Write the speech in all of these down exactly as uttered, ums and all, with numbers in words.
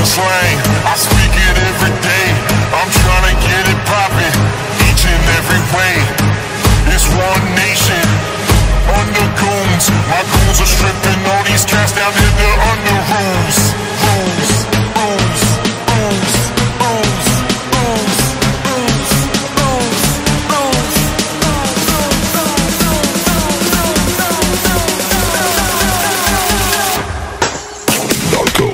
southern slang, I speak it every day. I'm trying to get it poppin', each and every way. It's one nation, under goons. My goons are stripping all these cats down in the under rules. Rules, rules, rules, rules, rules, rules, rules, rules. Narco.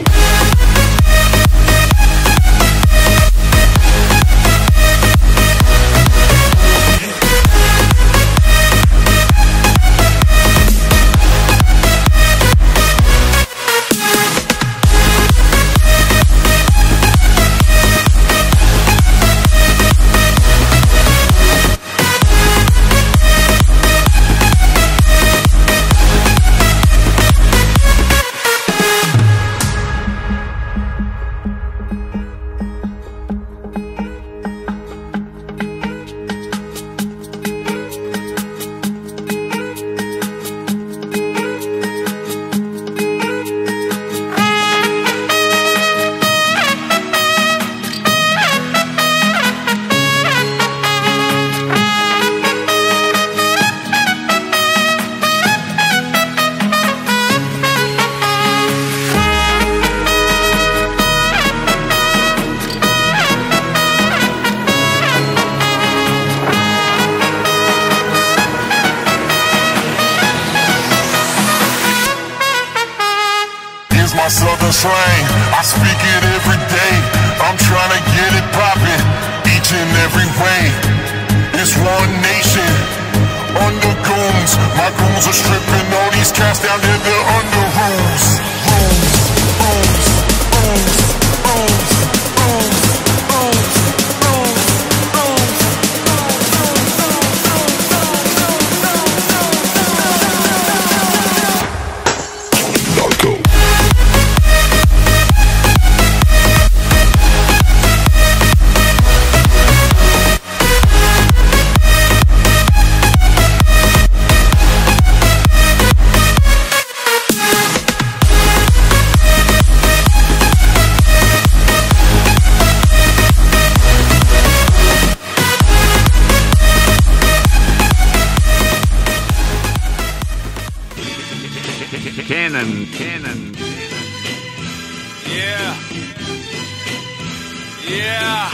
My southern slang, I speak it every day. I'm trying to get it poppin', each and every way. It's one nation, under goons. My goons are stripping all these cats down in the under rules. Rules, rules, rules, rules, rules, rules, rules, rules. Narco. Cannon, cannon, yeah, yeah,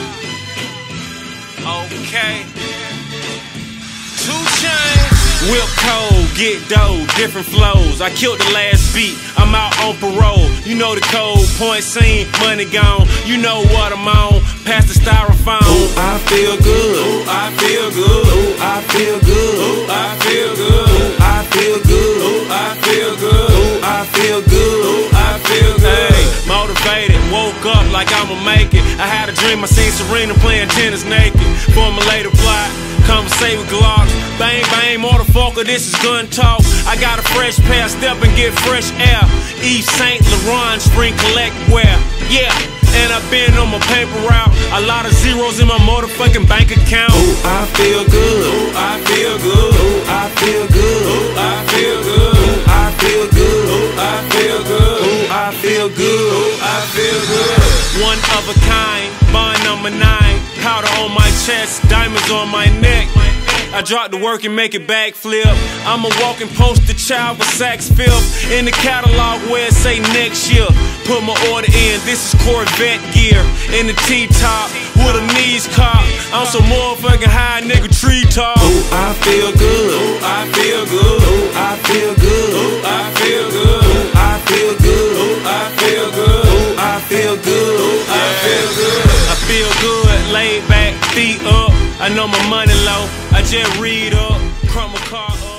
okay. Two chains, whip cold, get dough, different flows. I killed the last beat, I'm out on parole. You know the code, point scene, money gone. You know what I'm on, past the styrofoam. Ooh, I feel good, ooh, I feel good, ooh, I feel good, ooh, I feel good, ooh, I feel good, ooh, I feel good, ooh, I feel good, ooh, I feel good. Hey, motivated, woke up like I'ma make it. I had a dream, I seen Serena playing tennis naked. Formulated plot, conversate with Glocks. Bang, bang, motherfucker, this is gun talk. I got a fresh pair, step and get fresh air. Yves Saint Laurent, spring collect wear. Yeah, and I've been on my paper route. A lot of zeros in my motherfucking bank account. Ooh, I feel good. Ooh, I feel good. Ooh, I feel good. Ooh, I feel good. Ooh, I feel good. Ooh, I feel good. Ooh, I feel good. Ooh, I feel good. One of a kind, bond number nine. Powder on my chest, diamonds on my neck. I drop the work and make it backflip. I'm a walking poster child with sax filth. In the catalog where it say next year. Put my order in, this is Corvette gear. In the T-top, with a knees cocked. I'm so motherfucking high, nigga, tree top. Ooh, I feel good. Ooh, I feel good. Ooh, I feel good. Ooh, I feel good. Ooh, I feel good. Ooh, I feel good. Ooh, I feel good. Ooh, I feel good. I feel good, laid back, feet up. I know my money low. I just read up, crumb my car up.